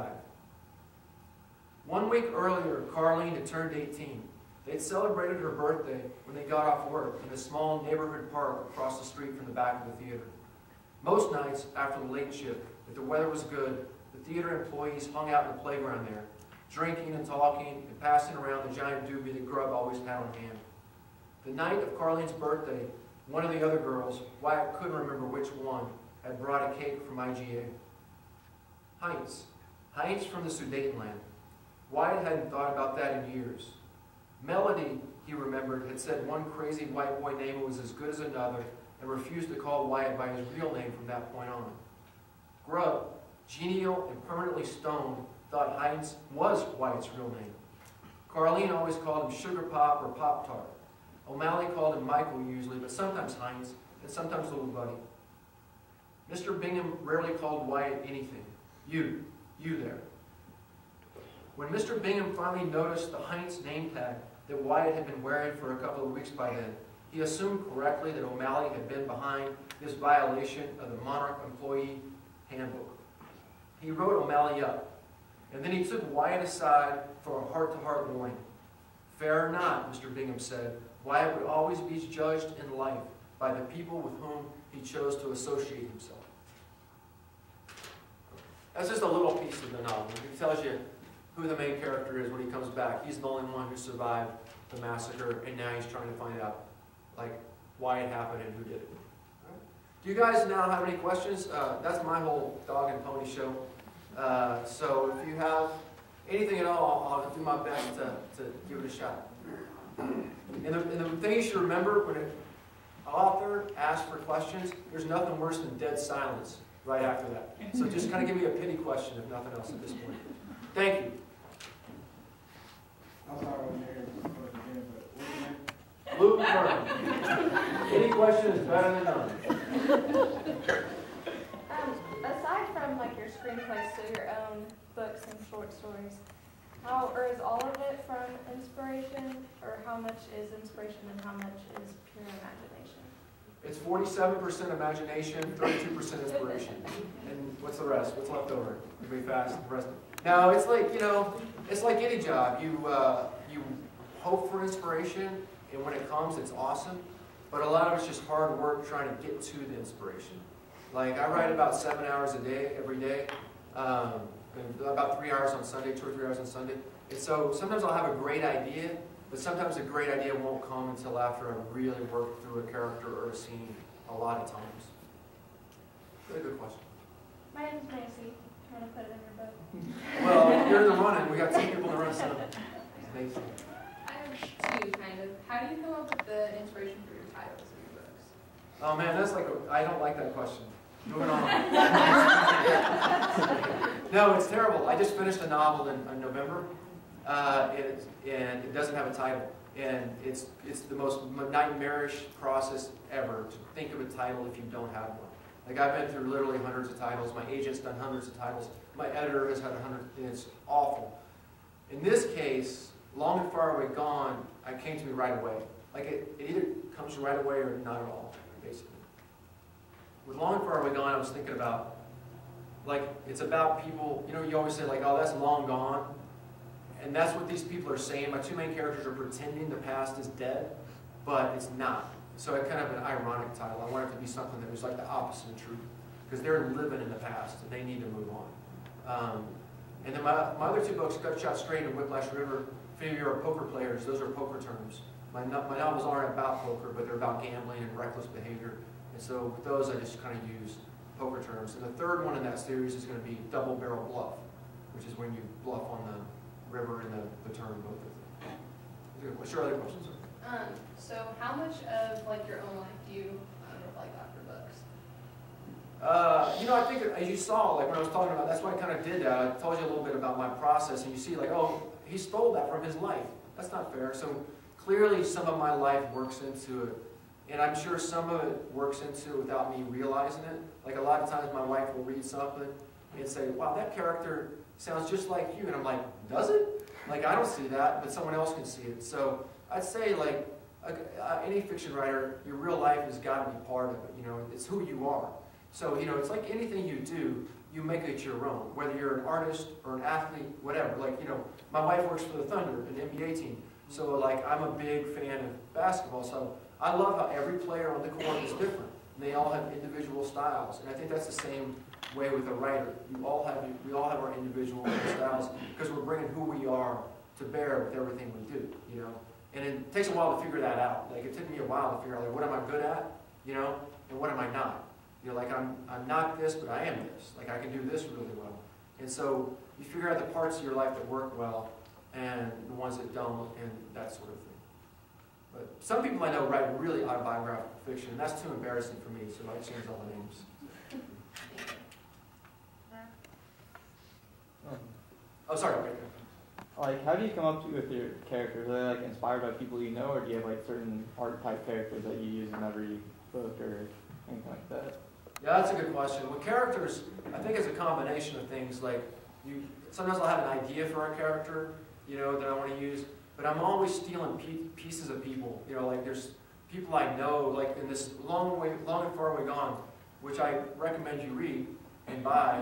C: 1 week earlier, Carleen had turned 18. They'd celebrated her birthday when they got off work in a small neighborhood park across the street from the back of the theater. Most nights, after the late shift, if the weather was good, the theater employees hung out in the playground there, drinking and talking and passing around the giant doobie that Grubb always had on hand. The night of Carleen's birthday, one of the other girls, Wyatt couldn't remember which one, had brought a cake from IGA. Heinz. Heinz from the Sudetenland. Wyatt hadn't thought about that in years. Melody, he remembered, had said one crazy white boy name was as good as another and refused to call Wyatt by his real name from that point on. Grubb, genial and permanently stoned, thought Heinz was Wyatt's real name. Carleen always called him Sugar Pop or Pop Tart. O'Malley called him Michael usually, but sometimes Heinz, and sometimes Little Buddy. Mr. Bingham rarely called Wyatt anything. You there. When Mr. Bingham finally noticed the Heinz name tag that Wyatt had been wearing for a couple of weeks by then, he assumed correctly that O'Malley had been behind this violation of the Monarch Employee Handbook. He wrote O'Malley up, and then he took Wyatt aside for a heart-to-heart warning. Fair or not, Mr. Bingham said, Wyatt would always be judged in life by the people with whom he chose to associate himself. That's just a little piece of the novel. It tells you who the main character is when he comes back. He's the only one who survived the massacre, and now he's trying to find out, like, why it happened and who did it. Do you guys now have any questions? That's my whole dog and pony show. So if you have anything at all, I'll do my best to give it a shot. And the thing you should remember, when an author asks for questions, there's nothing worse than dead silence right after that. So just kind of give me a pity question, if nothing else at this point. Thank you.
D: I'm sorry, I wasn't here before the beginning, but what's your name?
C: Luke Vernon. Any question is better than none.
E: Aside from like your screenplays, so your own books and short stories, or is all of it from inspiration, or how much is inspiration and how much is pure imagination?
C: It's 47% imagination, 32% inspiration. And what's the rest? What's left over? Everybody fast, the rest. No, it's like, it's like any job. You hope for inspiration, and when it comes, it's awesome. But a lot of it's just hard work trying to get to the inspiration. Like, I write about 7 hours a day, every day. About 3 hours on Sunday, 2 or 3 hours on Sunday. And so sometimes I'll have a great idea, but sometimes a great idea won't come until after I've really worked through a character or a scene a lot of times. Really good question.
E: My name is Macy. I'm going to put it in your book.
C: Well, you're in the running. We got 2 people in the running, so Macy.
F: I have 2, kind of. How do you come up with the inspiration for your titles of your books?
C: Oh man, that's like I don't like that question. Moving on. No, it's terrible. I just finished a novel in November, and it doesn't have a title. And it's the most nightmarish process ever to think of a title if you don't have one. Like, I've been through literally hundreds of titles. My agent's done hundreds of titles. My editor has had 100, and it's awful. In this case, Long and Far Away Gone, it came to me right away. Like, it either comes to you right away or not at all, basically. With Long and Far Away Gone, I was thinking about, like, it's about people, you know, you always say, like, oh, that's long gone. And that's what these people are saying. My two main characters are pretending the past is dead, but it's not. So it's kind of an ironic title. I want it to be something that was like the opposite of truth, because they're living in the past and they need to move on. And then my other two books, Gut Shot Straight and Whiplash River, if any of you are poker players, those are poker terms. My novels aren't about poker, but they're about gambling and reckless behavior. And so with those, I just kind of use poker terms. And the third one in that series is going to be Double Barrel Bluff, which is when you bluff on the river and the term, both of them. What's your other questions?
F: So how much of like your own life do you reflect after books?
C: You know, I think as you saw, like when I was talking about, that's why I kind of did that. I told you a little bit about my process, and you see, like, oh, he stole that from his life. That's not fair. So clearly, some of my life works into it, and I'm sure some of it works into it without me realizing it. Like a lot of times, my wife will read something and say, "Wow, that character sounds just like you," and I'm like, "Does it?" Like, I don't see that, but someone else can see it. So I'd say, like, any fiction writer, your real life has got to be part of it. You know, it's who you are. So, you know, it's like anything you do, you make it your own. Whether you're an artist or an athlete, whatever. Like, you know, my wife works for the Thunder, an NBA team. So, like, I'm a big fan of basketball. So I love how every player on the court is different. And they all have individual styles. And I think that's the same way with a writer. We all have our individual styles because we're bringing who we are to bear with everything we do, you know. And it takes a while to figure that out. Like, it took me a while to figure out, like, what am I good at, you know, and what am I not? You know, like, I'm not this, but I am this. Like, I can do this really well. And so you figure out the parts of your life that work well and the ones that don't, and that sort of thing. But some people I know write really autobiographical fiction, and that's too embarrassing for me, so I changed all the names. Oh, sorry, right there.
G: Like, how do you come up with your characters? Are they like inspired by people you know, or do you have like certain archetype characters that you use in every book or anything like that?
C: Yeah, that's a good question. With characters, I think it's a combination of things. Like, sometimes I'll have an idea for a character, you know, that I want to use, but I'm always stealing pieces of people. You know, like there's people I know, like in this Long and Far Away Gone, which I recommend you read and buy.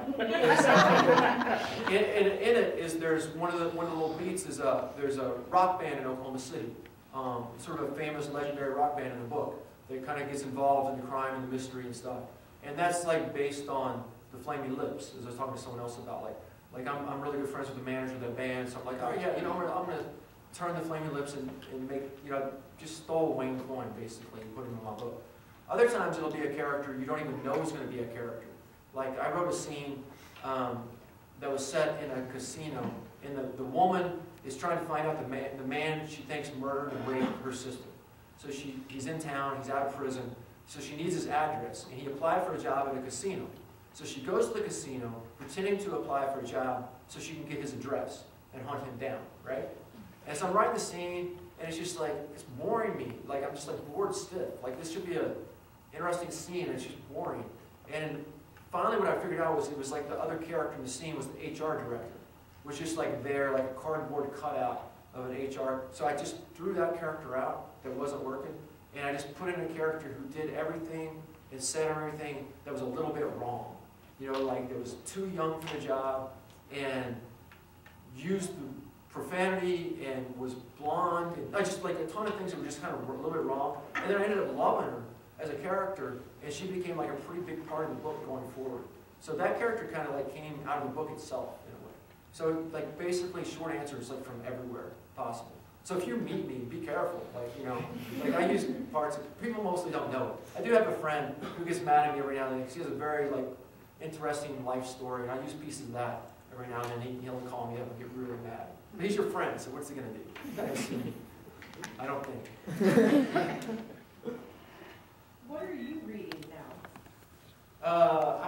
C: In it is there's one of the little beats is there's a rock band in Oklahoma City, sort of a famous legendary rock band in the book that kind of gets involved in the crime and the mystery and stuff. And that's like based on the Flaming Lips, as I was talking to someone else about. Like I'm really good friends with the manager of that band, so I'm like, oh yeah, you know, I'm gonna turn the Flaming Lips and make, you know, just stole Wayne Coyne basically and put him in my book. Other times it'll be a character you don't even know is going to be a character. Like, I wrote a scene that was set in a casino, and the woman is trying to find out the man she thinks murdered and raped her sister. So he's in town, he's out of prison, so she needs his address, and he applied for a job at a casino. So she goes to the casino, pretending to apply for a job so she can get his address and hunt him down, right? And so I'm writing the scene, and it's just like, it's boring me. Like, I'm just like bored stiff. Like, this should be an interesting scene, and it's just boring. And finally, what I figured out was it was like the other character in the scene was the HR director, which is like there, like a cardboard cutout of an HR. So I just threw that character out that wasn't working, and I just put in a character who did everything and said everything that was a little bit wrong. You know, like that was too young for the job and used the profanity and was blonde. And I just like a ton of things that were just kind of a little bit wrong. And then I ended up loving her as a character, and she became like a pretty big part of the book going forward. So that character kind of like came out of the book itself in a way. So like basically short answer is like from everywhere possible. So if you meet me, be careful. Like, you know, like I use parts of, people mostly don't know. I do have a friend who gets mad at me every now and then because he has a very like interesting life story, and I use pieces of that every now and then. He'll call me up and get really mad. But he's your friend, so what's he gonna do? He's not gonna see me. I don't think.
H: What are you reading now?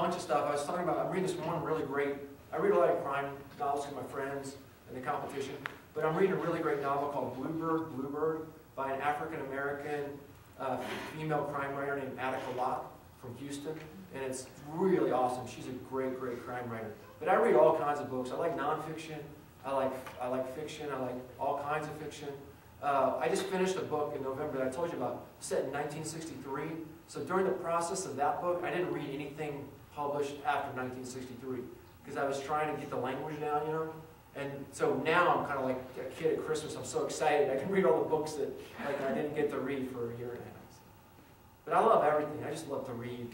C: bunch of stuff. I was talking about, I'm reading this one really great, I read a lot of crime novels with my friends in the competition, but I'm reading a really great novel called Bluebird by an African-American female crime writer named Attica Locke from Houston, and it's really awesome. She's a great, great crime writer. But I read all kinds of books. I like nonfiction, I like fiction, I like all kinds of fiction. I just finished a book in November that I told you about, set in 1963. So during the process of that book, I didn't read anything published after 1963 because I was trying to get the language down, you know. And so now I'm kind of like a kid at Christmas. I'm so excited. I can read all the books that like I didn't get to read for a year and a half. But I love everything. I just love to read.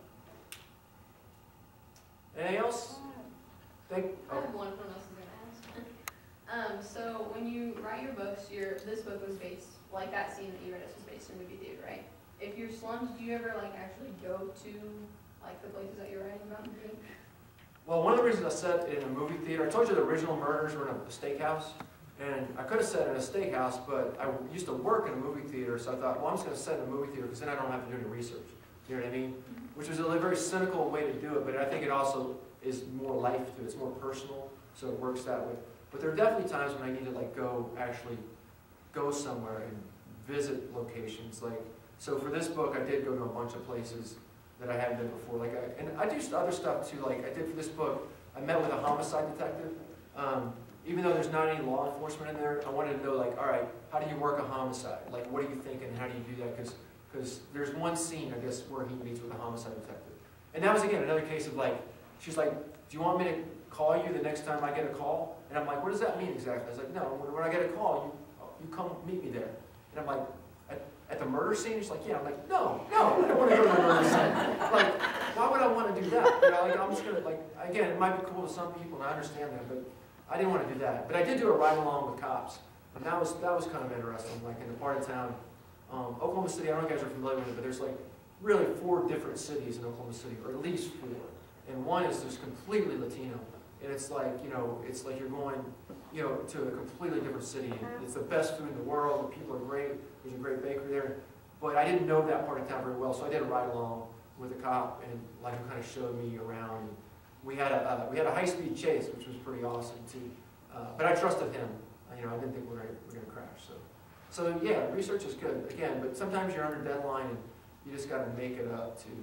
C: Anything else?
F: I have one from else I'm gonna ask. So when you write your books, this book was based, like that scene that you read us was based in a movie theater, right? If you're slummed, do you ever like actually go to like the places that you're writing about?
C: Well, one of the reasons I set it in a movie theater, I told you the original murders were in a steakhouse, and I could have set it in a steakhouse, but I used to work in a movie theater, so I thought, well, I'm just going to set it in a movie theater because then I don't have to do any research. You know what I mean? Which was a very cynical way to do it, but I think it also is more life to it. It's more personal, so it works that way. But there are definitely times when I need to like actually go somewhere and visit locations. Like, so for this book, I did go to a bunch of places that I hadn't been before. And I do other stuff too. Like I did for this book, I met with a homicide detective. Even though there's not any law enforcement in there, I wanted to know, like, all right, how do you work a homicide? Like, what are you thinking? How do you do that? Because there's one scene, I guess, where he meets with a homicide detective. And that was, again, another case of, like, she's like, do you want me to call you the next time I get a call? And I'm like, what does that mean exactly? I was like, no, when I get a call, you come meet me there. And I'm like, at the murder scene? She's like, yeah. I'm like, no, I don't want to go to the murder scene. Like, why would I want to do that? You know, like, I'm just going to, like, again, it might be cool to some people, and I understand that, but I didn't want to do that. But I did do a ride-along with cops. And that was kind of interesting, like, in the part of town, Oklahoma City, I don't know if you guys are familiar with it, but there's, like, really 4 different cities in Oklahoma City, or at least 4. And one is just completely Latino. And it's like, you know, it's like you're going, you know, to a completely different city. It's the best food in the world. The people are great. There's a great bakery there. But I didn't know that part of town very well, so I did a ride along with a cop, and like he kind of showed me around. We had a high-speed chase, which was pretty awesome too. But I trusted him. You know, I didn't think we were going to crash. So yeah, research is good again. But sometimes you're under deadline, and you just got to make it up to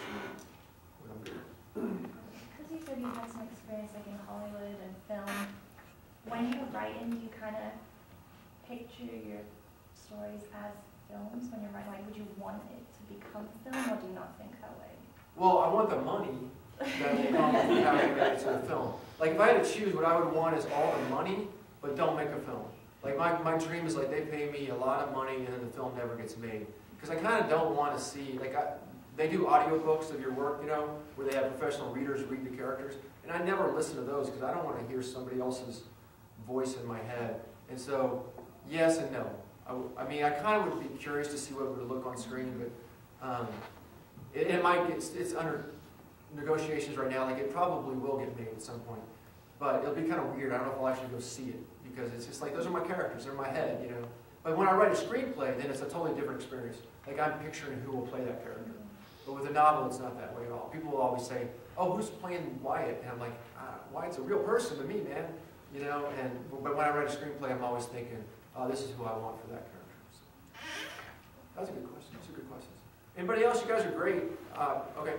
C: what I'm doing.
H: Because you said you had some experience like in Hollywood and film, when you're writing, do you kind of picture your stories as films when you're writing? Like, would you want it to become film, or do you not think that way?
C: Well, I want the money that will come from having it to the film. Like, if I had to choose, what I would want is all the money, but don't make a film. Like, my dream is like they pay me a lot of money and then the film never gets made. Because I kind of don't want to see, like, they do audiobooks of your work, you know, where they have professional readers read the characters. And I never listen to those because I don't want to hear somebody else's voice in my head. And so, yes and no. I mean, I kind of would be curious to see what it would look on screen, but it might get, it's under negotiations right now. Like, it probably will get made at some point. But it'll be kind of weird. I don't know if I'll actually go see it because it's just like, those are my characters. They're in my head, you know. But when I write a screenplay, then it's a totally different experience. Like, I'm picturing who will play that character. But with a novel, it's not that way at all. People will always say, oh, who's playing Wyatt? And I'm like, Wyatt's a real person to me, man. You know, but when I write a screenplay, I'm always thinking, oh, this is who I want for that character. So, that's a good question. Those are good questions. Anybody else? You guys are great. Okay.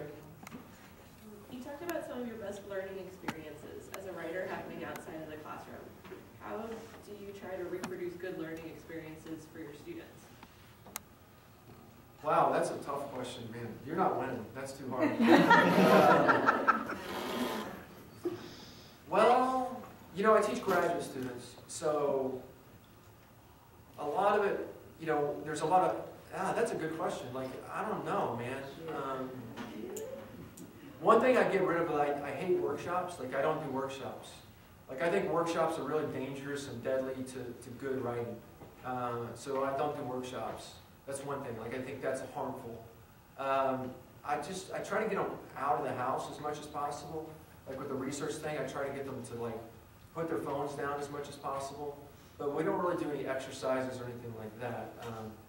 I: You talked about some of your best learning experiences as a writer happening outside of the classroom. How do you try to reproduce good learning experiences for your students?
C: Wow, that's a tough question, man. You're not winning. That's too hard. Well, you know, I teach graduate students, so a lot of it, you know, there's a lot of, that's a good question. Like, I don't know, man. One thing I get rid of, I hate workshops. Like, I don't do workshops. Like, I think workshops are really dangerous and deadly to good writing. So I don't do workshops. That's one thing. Like, I think that's harmful. I try to get them out of the house as much as possible. Like with the research thing, I try to get them to like put their phones down as much as possible. But we don't really do any exercises or anything like that.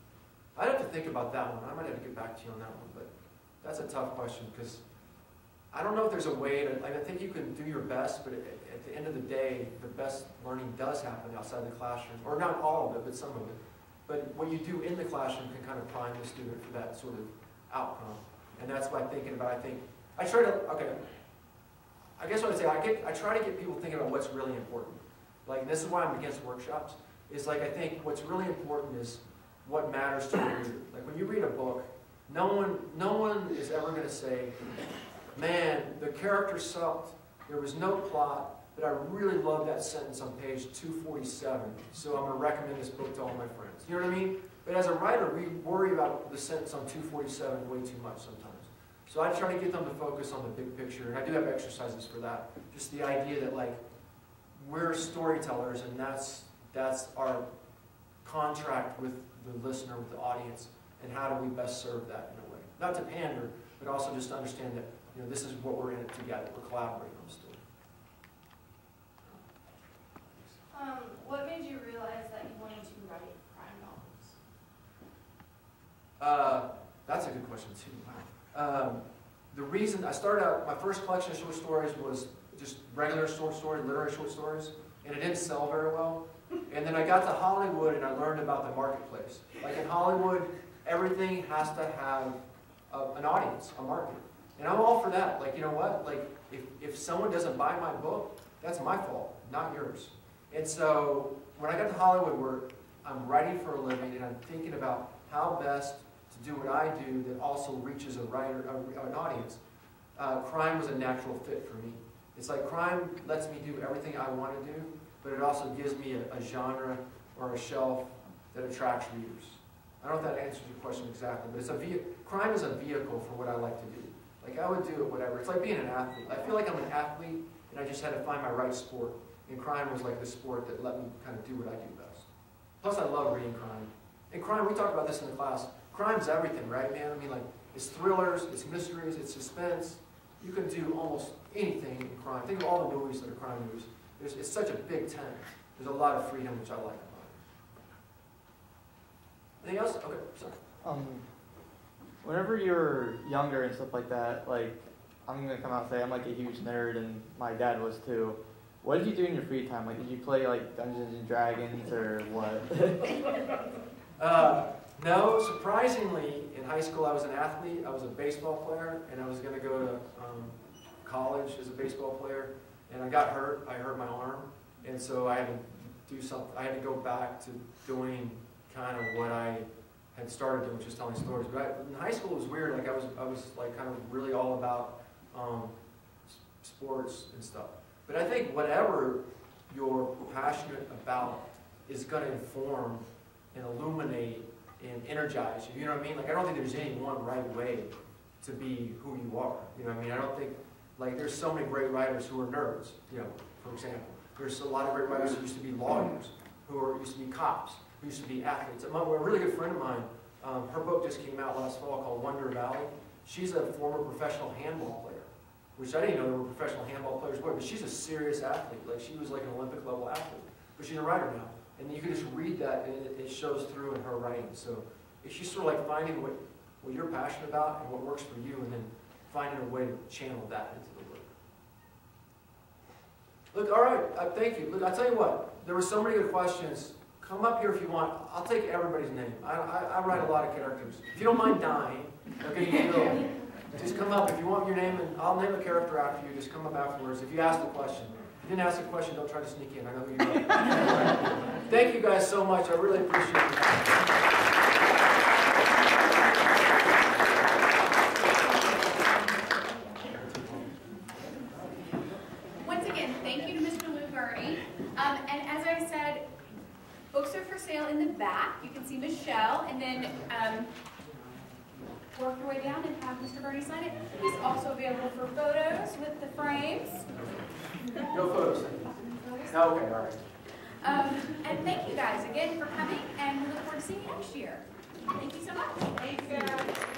C: I'd have to think about that one. I might have to get back to you on that one. But that's a tough question because I don't know if there's a way to, like, I think you can do your best, but at the end of the day, the best learning does happen outside the classroom, or not all of it, but some of it. But what you do in the classroom can kind of prime the student for that sort of outcome. And that's why thinking about, I try to, okay, I guess what I'd say, I try to get people thinking about what's really important. Like, this is why I'm against workshops, is like, I think what's really important is what matters to the reader. Like, when you read a book, no one is ever going to say, man, the character sucked, there was no plot, but I really love that sentence on page 247, so I'm going to recommend this book to all my friends. You know what I mean? But as a writer, we worry about the sentence on 247 way too much sometimes. So I try to get them to focus on the big picture, and I do have exercises for that. Just the idea that, like, we're storytellers, and that's our contract with the listener, with the audience, and how do we best serve that in a way? Not to pander, but also just to understand that, you know, this is what we're in it together. We're collaborating on the story.
E: What made you realize that you wanted to write crime novels?
C: That's a good question too. Wow. The reason I started out, my first collection of short stories was just regular short stories, literary short stories, and it didn't sell very well. And then I got to Hollywood and I learned about the marketplace. Like in Hollywood, everything has to have an audience, a market. And I'm all for that. Like, you know what? Like, if someone doesn't buy my book, that's my fault, not yours. And so when I got to Hollywood, where I'm writing for a living and I'm thinking about how best to do what I do that also reaches a writer, an audience, crime was a natural fit for me. It's like crime lets me do everything I want to do, but it also gives me a genre or a shelf that attracts readers. I don't know if that answers your question exactly, but crime is a vehicle for what I like to do. Like, I would do it whatever. It's like being an athlete. I feel like I'm an athlete, and I just had to find my right sport. And crime was like the sport that let me kind of do what I do best. Plus, I love reading crime. And crime, we talked about this in the class. Crime's everything, right, man? I mean, like, it's thrillers, it's mysteries, it's suspense. You can do almost anything in crime. Think of all the movies that are crime movies. It's such a big tent. There's a lot of freedom, which I like about it. Anything else? Okay, sorry.
G: Whenever you're younger and stuff like that, like, I'm going to come out and say I'm like a huge nerd, and my dad was too. What did you do in your free time? Like, did you play like Dungeons and Dragons or what?
C: No, surprisingly, in high school I was an athlete. I was a baseball player, and I was going to go to college as a baseball player. And I got hurt. I hurt my arm, and so I had to do something. I had to go back to doing kind of what I had started doing, which is telling stories. But in high school, it was weird. Like I was like kind of really all about sports and stuff. But I think whatever you're passionate about is going to inform and illuminate and energize you. You know what I mean? Like, I don't think there's any one right way to be who you are. You know what I mean? I don't think, like, there's so many great writers who are nerds, you know, for example. There's a lot of great writers who used to be lawyers, who used to be cops, who used to be athletes. A really good friend of mine, her book just came out last fall called Wonder Valley. She's a former professional handball player, which I didn't know there were professional handball players were, but she's a serious athlete. Like, she was like an Olympic level athlete. But she's a writer now. And you can just read that, and it shows through in her writing. So it's just sort of like finding what you're passionate about and what works for you, and then finding a way to channel that into the work. Look, all right, thank you. Look, I'll tell you what, there were so many good questions. Come up here if you want. I'll take everybody's name. I write a lot of characters. If you don't mind dying, okay, just come up. If you want your name, and I'll name a character after you. Just come up afterwards. If you ask the question. If you didn't ask a question, don't try to sneak in. I know who you are. Thank you guys so much. I really appreciate it.
A: Once again, thank you to Mr. Lugardi. And as I said, books are for sale in the back. You can see Michelle, and then work your way down and have Mr. Bernie sign it. He's also available for photos with the frames.
C: No photos. No, okay, all right.
A: And thank you guys again for coming, and we look forward to seeing you next year. Thank you so much.
B: Thanks, guys.